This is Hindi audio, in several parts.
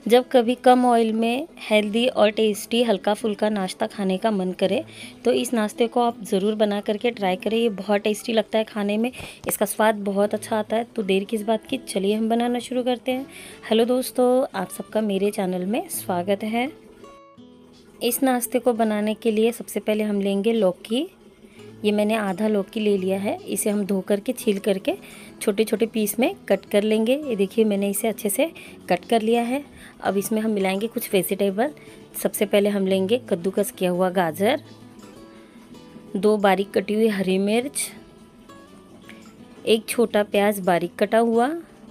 जब कभी कम ऑयल में हेल्दी और टेस्टी हल्का फुल्का नाश्ता खाने का मन करे तो इस नाश्ते को आप ज़रूर बना करके ट्राई करें। ये बहुत टेस्टी लगता है खाने में, इसका स्वाद बहुत अच्छा आता है। तो देर किस बात की, चलिए हम बनाना शुरू करते हैं। हेलो दोस्तों, आप सबका मेरे चैनल में स्वागत है। इस नाश्ते को बनाने के लिए सबसे पहले हम लेंगे लौकी। ये मैंने आधा लौकी ले लिया है। इसे हम धो करके छील करके छोटे छोटे पीस में कट कर लेंगे। ये देखिए मैंने इसे अच्छे से कट कर लिया है। अब इसमें हम मिलाएंगे कुछ वेजिटेबल। सबसे पहले हम लेंगे कद्दूकस किया हुआ गाजर, 2 बारीक कटी हुई हरी मिर्च, 1 छोटा प्याज बारीक कटा हुआ।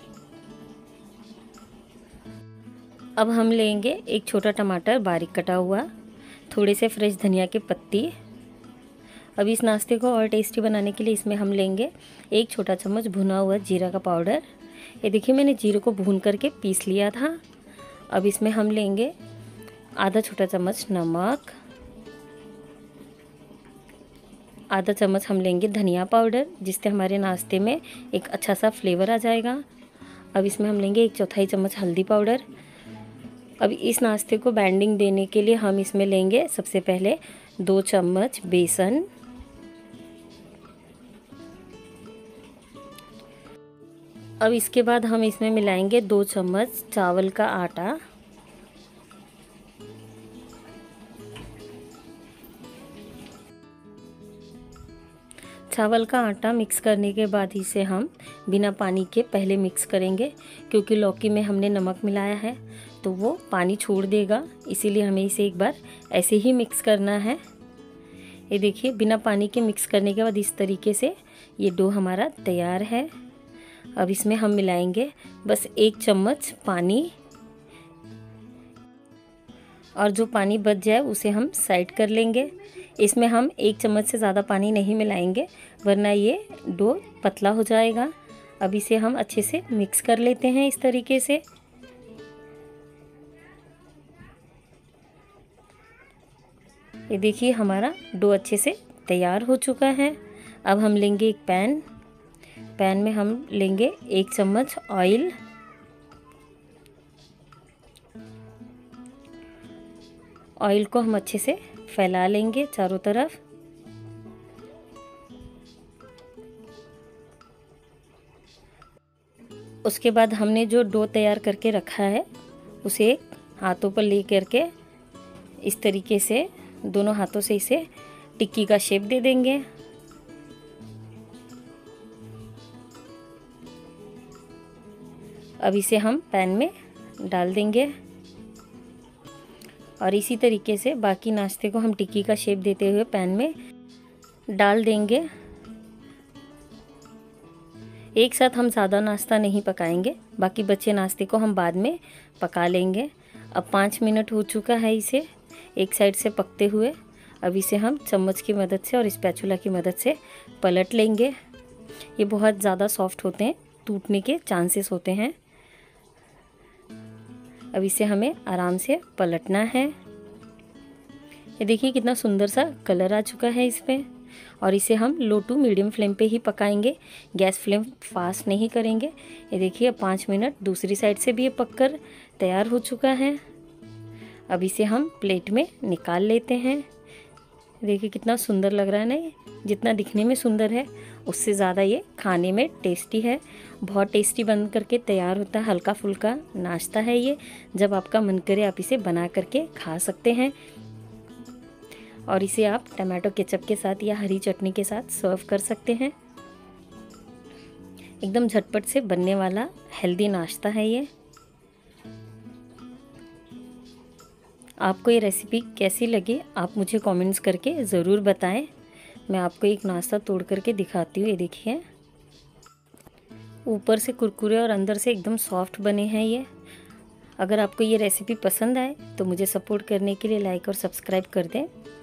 अब हम लेंगे 1 छोटा टमाटर बारीक कटा हुआ, थोड़े से फ्रेश धनिया के पत्ती। अब इस नाश्ते को और टेस्टी बनाने के लिए इसमें हम लेंगे 1 छोटा चम्मच भुना हुआ जीरा का पाउडर। ये देखिए मैंने जीरे को भून करके पीस लिया था। अब इसमें हम लेंगे आधा छोटा चम्मच नमक, आधा चम्मच हम लेंगे धनिया पाउडर, जिससे हमारे नाश्ते में एक अच्छा सा फ्लेवर आ जाएगा। अब इसमें हम लेंगे 1/4 चम्मच हल्दी पाउडर। अब इस नाश्ते को बैंडिंग देने के लिए हम इसमें लेंगे सबसे पहले 2 चम्मच बेसन, अब इसके बाद हम इसमें मिलाएंगे 2 चम्मच चावल का आटा, चावल का आटा मिक्स करने के बाद इसे हम बिना पानी के पहले मिक्स करेंगे, क्योंकि लौकी में हमने नमक मिलाया है तो वो पानी छोड़ देगा, इसीलिए हमें इसे एक बार ऐसे ही मिक्स करना है। ये देखिए बिना पानी के मिक्स करने के बाद इस तरीके से ये डो हमारा तैयार है। अब इसमें हम मिलाएंगे बस 1 चम्मच पानी, और जो पानी बच जाए उसे हम साइड कर लेंगे। इसमें हम 1 चम्मच से ज़्यादा पानी नहीं मिलाएंगे, वरना ये डो पतला हो जाएगा। अब इसे हम अच्छे से मिक्स कर लेते हैं इस तरीके से। ये देखिए हमारा डो अच्छे से तैयार हो चुका है। अब हम लेंगे एक पैन में हम लेंगे 1 चम्मच ऑयल, ऑयल को हम अच्छे से फैला लेंगे चारों तरफ। उसके बाद हमने जो डो तैयार करके रखा है उसे हाथों पर ले करके इस तरीके से दोनों हाथों से इसे टिक्की का शेप दे देंगे। अब इसे हम पैन में डाल देंगे और इसी तरीके से बाकी नाश्ते को हम टिक्की का शेप देते हुए पैन में डाल देंगे। एक साथ हम ज़्यादा नाश्ता नहीं पकाएंगे, बाकी बचे नाश्ते को हम बाद में पका लेंगे। अब 5 मिनट हो चुका है इसे एक साइड से पकते हुए। अब इसे हम चम्मच की मदद से और स्पैचुला की मदद से पलट लेंगे। ये बहुत ज़्यादा सॉफ्ट होते हैं, टूटने के चांसेस होते हैं। अब इसे हमें आराम से पलटना है। ये देखिए कितना सुंदर सा कलर आ चुका है इस पे, और इसे हम लो टू मीडियम फ्लेम पे ही पकाएंगे, गैस फ्लेम फास्ट नहीं करेंगे। ये देखिए 5 मिनट दूसरी साइड से भी ये पककर तैयार हो चुका है। अब इसे हम प्लेट में निकाल लेते हैं। देखिए कितना सुंदर लग रहा है ना, जितना दिखने में सुंदर है उससे ज़्यादा ये खाने में टेस्टी है। बहुत टेस्टी बन करके तैयार होता है, हल्का फुल्का नाश्ता है ये। जब आपका मन करे आप इसे बना करके खा सकते हैं, और इसे आप टमाटो केचप के साथ या हरी चटनी के साथ सर्व कर सकते हैं। एकदम झटपट से बनने वाला हेल्दी नाश्ता है ये। आपको ये रेसिपी कैसी लगी आप मुझे कमेंट्स करके ज़रूर बताएं। मैं आपको एक नाश्ता तोड़ करके दिखाती हूँ। ये देखिए ऊपर से कुरकुरे और अंदर से एकदम सॉफ्ट बने हैं ये। अगर आपको ये रेसिपी पसंद आए तो मुझे सपोर्ट करने के लिए लाइक और सब्सक्राइब कर दें।